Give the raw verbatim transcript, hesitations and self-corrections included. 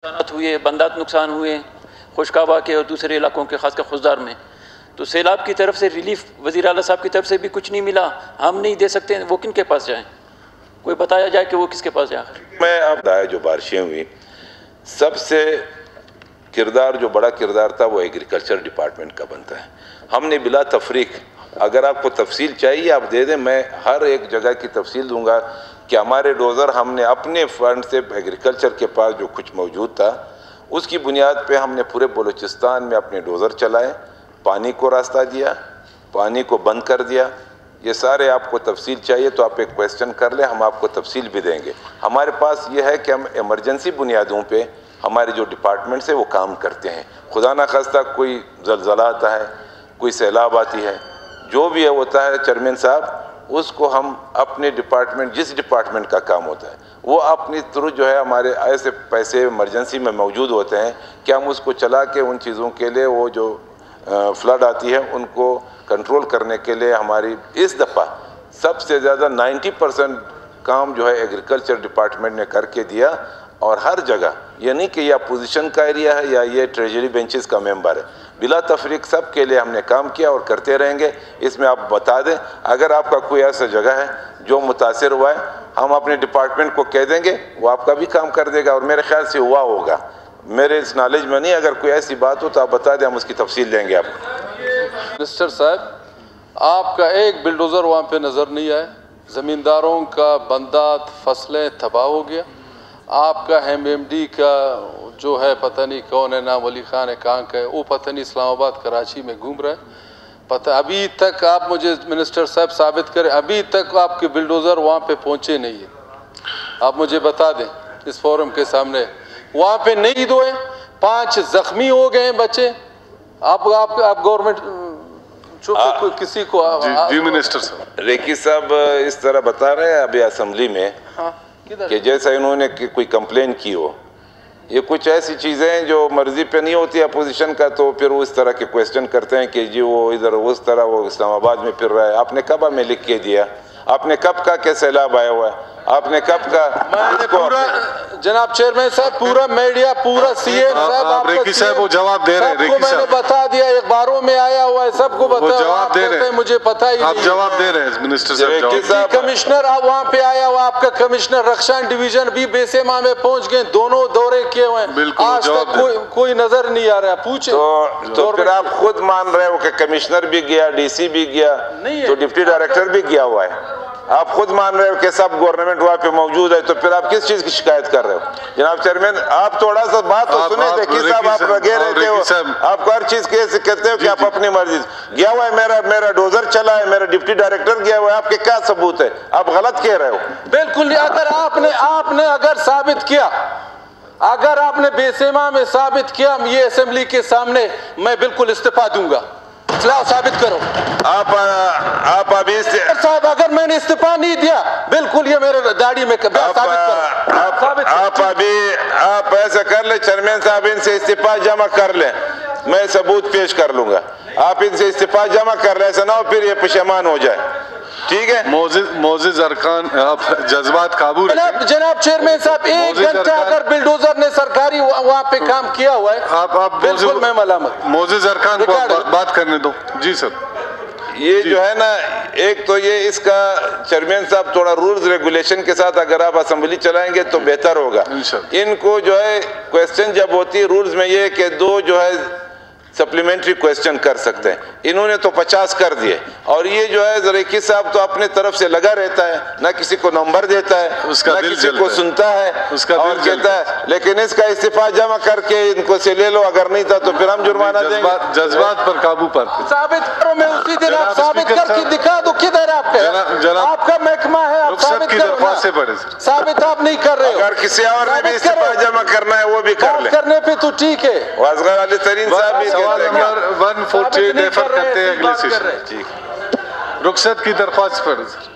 نقصانات ہوئے، بندات نقصان ہوئے خوشکابہ کے اور دوسرے علاقوں کے، خاص کر خزدار میں، تو سیلاب کی طرف سے ریلیف وزیر اعلیٰ صاحب کی طرف سے بھی کچھ نہیں ملا، ہم نہیں دے سکتے، وہ کن کے پاس جائیں؟ کوئی بتایا جائے کہ وہ کس کے پاس جائیں؟ میں اب جو بارشیں ہوئی، سب سے کردار جو بڑا کردار تھا وہ ایگریکلچر ڈپارٹمنٹ کا بنتا ہے. ہم نے بلا تفریق، اگر آپ کو تفصیل چاہیے آپ دے دیں، میں ہر ایک جگہ کی تفصیل دوں گا کہ ہمارے ڈوزر ہم نے اپنے فنڈ سے ایگریکلچر کے پاس جو کچھ موجود تھا اس کی بنیاد پہ ہم نے پورے بلوچستان میں اپنے ڈوزر چلائے، پانی کو راستہ دیا، پانی کو بند کر دیا. یہ سارے آپ کو تفصیل چاہیے تو آپ ایک کویسچن کر لیں، ہم آپ کو تفصیل بھی دیں گے. ہمارے پاس یہ ہے کہ ہم ایمرجنسی بنیادوں پہ ہمارے جو ڈپارٹمنٹ سے وہ کام کرتے ہیں. خدا نخواستہ کوئی زلزلہ آتا ہے، کوئی سیلاب آتی ہے، جو بھی ہے ہوتا ہے چیئرمین صاحب، اس کو ہم اپنے ڈپارٹمنٹ، جس ڈپارٹمنٹ کا کام ہوتا ہے وہ اپنی طرح جو ہے ہمارے ایسے پیسے ایمرجنسی میں موجود ہوتے ہیں کہ ہم اس کو چلا کے ان چیزوں کے لیے، وہ جو فلڈ آتی ہے ان کو کنٹرول کرنے کے لیے ہماری اس دفعہ سب سے زیادہ نائنٹی پرسنٹ کام جو ہے ایگریکلچر ڈپارٹمنٹ نے کر کے دیا. اور ہر جگہ، یہ نہیں کہ یہ اپوزیشن کا ایریا ہے یا یہ ٹریجری بینچز کا ممبر ہے، بلا تفریق سب کے لیے ہم نے کام کیا اور کرتے رہیں گے. اس میں آپ بتا دیں اگر آپ کا کوئی ایسا جگہ ہے جو متاثر ہوا ہے، ہم اپنے ڈپارٹمنٹ کو کہہ دیں گے، وہ آپ کا بھی کام کر دے گا. اور میرے خیال سے ہوا ہوگا، میرے اس نالج میں نہیں، اگر کوئی ایسی بات ہو تو آپ بتا دیں، ہم اس کی تفصیل دیں گے آپ کو. منسٹر صاحب، آپ کا ایک بلڈوزر وہاں پہ نظر نہیں آئے، زمینداروں کا بندات فصلیں تباہ ہو گیا. آپ کا ایم ایم ڈی کا جو ہے پتہ نہیں کون ہے، نام ولی خان ہے، کہاں کا ہے، وہ پتہ نہیں اسلام آباد کراچی میں گھوم رہا ہے. پتہ ابھی تک آپ مجھے منسٹر صاحب ثابت کریں، ابھی تک آپ کے بلڈوزر وہاں پہ پہنچے نہیں ہیں. آپ مجھے بتا دیں اس فورم کے سامنے، وہاں پہ نہیں دوئے، پانچ زخمی ہو گئے ہیں بچے. آپ آپ آپ گورنمنٹ چپ کسی کو. جی منسٹر صاحب، ریکی صاحب اس طرح بتا رہے ہیں ابھی اسمبلی میں کہ جیسا انہوں نے کوئی کمپلین کی ہو. یہ کچھ ایسی چیزیں ہیں جو مرضی پہ نہیں ہوتی اپوزیشن کا، تو پھر وہ اس طرح کے کویسچن کرتے ہیں کہ جی وہ ادھر اس طرح وہ اسلام آباد میں پھر رہا ہے. آپ نے کب ہمیں لکھ کے دیا؟ آپ نے کب کہا کہ سیلاب آیا ہوا ہے؟ آپ نے کب کا؟ میں نے پورا جناب چیئرمین صاحب، پورا میڈیا، پورا سی ایم صاحب، آپ ریکی صاحب وہ جواب دے رہے ہیں. سب کو میں نے بتا دیا، اخباروں میں آیا ہوا ہے، سب کو بتا. جواب دے رہے ہیں، مجھے پتا ہی نہیں. آپ جواب دے رہے ہیں منسٹر صاحب. کمشنر وہاں پہ آیا ہوا، آپ کا کمشنر رخشان ڈویژن بھی بیسیما میں پہنچ گئے، دونوں دورے کیے ہوئے ہیں، آج تک کوئی نظر نہیں آ رہا. پوچھیں تو پھر آپ خود مان رہے ہو کہ کمشنر بھی گیا، ڈی سی بھی گیا، تو ڈپٹی ڈائریکٹر بھی گیا ہوا ہے. آپ خود مان رہے ہو کہ سب گورنمنٹ وہاں پہ موجود ہے، تو پھر آپ کس چیز کی شکایت کر رہے ہو؟ جناب چیئرمین، آپ تھوڑا سا بات تو سنیں. ریکی صاحب آپ لگے رہتے ہو، آپ کو ہر چیز کیسے کہتے ہو کہ آپ اپنی مرضی. گیا ہوا ہے میرا میرا ڈوزر چلا ہے، میرا ڈپٹی ڈائریکٹر گیا ہوا ہے، آپ کے کیا ثبوت ہے؟ آپ غلط کہہ رہے ہو. بالکل نہیں. اگر آپ نے آپ نے اگر ثابت کیا، اگر آپ نے بیسیما میں ثابت کیا یہ اسمبلی کے سامنے، میں بالکل استعفیٰ دوں گا. لاؤ ثابت کرو. آپ آپ ابھی صاحب اگر میں نے استعفیٰ نہیں دیا، بالکل یہ میرے داڑھی میں ثابت کرو. آپ ابھی آپ ایسا کر لیں چیئرمین صاحب، ان سے استعفیٰ جمع کر لیں، میں ثبوت پیش کر لوں گا. آپ ان سے استعفیٰ جمع کر لیں، ایسا نہ ہو پھر یہ پشیمان ہو جائے. ٹھیک ہے معزز ارکان، آپ جذبات قابو رکھیں. جناب چیئرمین صاحب، ایک گھنٹہ اگر بلڈوزر نے سرکاری وہاں پہ کام کیا ہوا ہے، آپ آپ بالکل میں ملامت. معزز ارکان کو بات کرنے دو. جی سر. یہ جو ہے نا، ایک تو یہ اس کا چیئرمین صاحب تھوڑا رولز ریگولیشن کے ساتھ اگر آپ اسمبلی چلائیں گے تو بہتر ہوگا. ان کو جو ہے کویسچن جب ہوتی ہے رولز میں، یہ کہ دو جو ہے سپلیمنٹری کویسچن کر سکتے ہیں، انہوں نے تو پچاس کر دیے. اور یہ جو ہے ریکی صاحب تو اپنے طرف سے لگا رہتا ہے، نہ کسی کو نمبر دیتا ہے، نہ کسی کو سنتا ہے اور کہتا ہے. لیکن اس کا استعفیٰ جمع کر کے ان کو سے لے لو، اگر نہیں تھا تو پھر ہم جرمانہ دیں گے. جذبات پر قابو پر ثابت کرو. میں اسی دن آپ ثابت کر کے دکھا دو کدھر آپ کا آپ کا محکمہ ہے. آپ ثابت کرو. ثابت آپ نہیں کر رہے. اگر کسی اور نے بھی استعفیٰ جمع کرنا ہے وہ بھی کر لیں. کرنے پہ تو ٹھیک ہے. واصغر علی ترین صاحب بھی سوال نمبر ون فورٹی ریفر کرتے ہیں اگلے سیشن. رخصت کی درخواست پر.